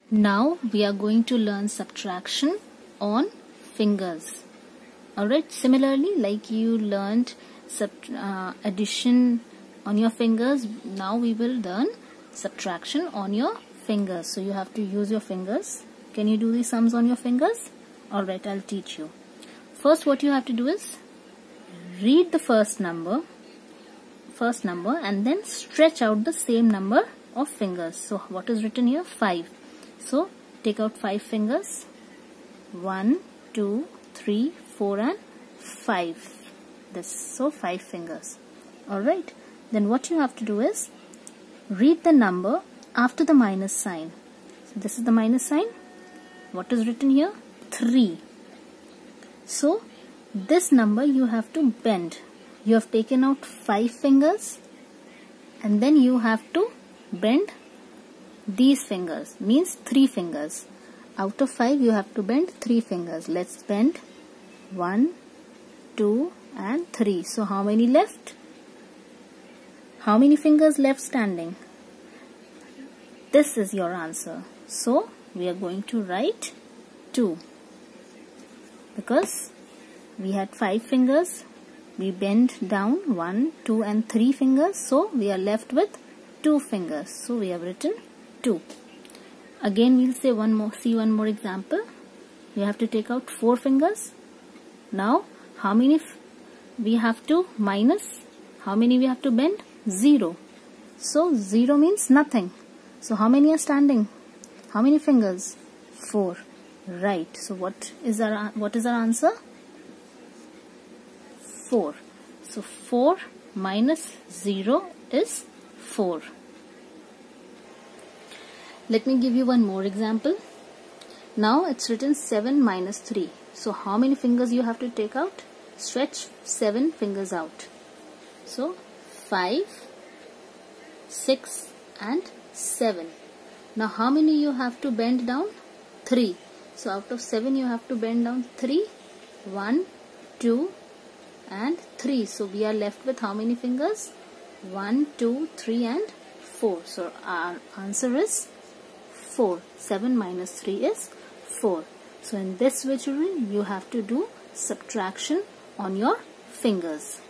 Now we are going to learn subtraction on fingers. Alright, similarly like you learned addition on your fingers, now we will learn subtraction on your fingers. So you have to use your fingers. Can you do these sums on your fingers? Alright, I'll teach you. First what you have to do is read the first number and then stretch out the same number of fingers. So what is written here? 5. So take out 5 fingers. 1, 2, 3, 4 and 5. So 5 fingers. Alright. Then what you have to do is read the number after the minus sign. So this is the minus sign. What is written here? 3. So this number you have to bend. You have taken out 5 fingers and then you have to bend these fingers, means 3 fingers. Out of 5 you have to bend 3 fingers. Let's bend 1, 2 and 3. So how many left? How many fingers left standing? This is your answer. So we are going to write 2 because we had 5 fingers. We bend down 1, 2 and 3 fingers. So we are left with 2 fingers. So we have written 2. Again we'll say one more example. You have to take out 4 fingers. Now how many we have to minus? How many we have to bend? 0. So 0 means nothing. So how many are standing? How many fingers? 4. Right. So what is our answer? 4. So 4 minus 0 is 4. Let me give you one more example. Now it's written 7 minus 3. So how many fingers you have to take out? Stretch 7 fingers out. So 5, 6 and 7. Now how many you have to bend down? 3. So out of 7 you have to bend down 3. 1, 2 and 3. So we are left with how many fingers? 1, 2, 3 and 4. So our answer is 4. 7 minus 3 is 4. So in this way children, you have to do subtraction on your fingers.